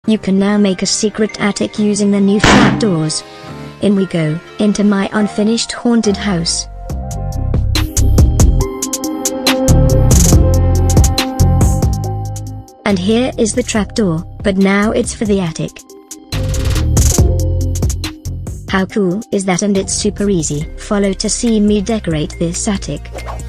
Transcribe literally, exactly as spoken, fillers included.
You can now make a secret attic using the new trapdoors. In we go, into my unfinished haunted house. And here is the trapdoor, but now it's for the attic. How cool is that? And it's super easy. Follow to see me decorate this attic.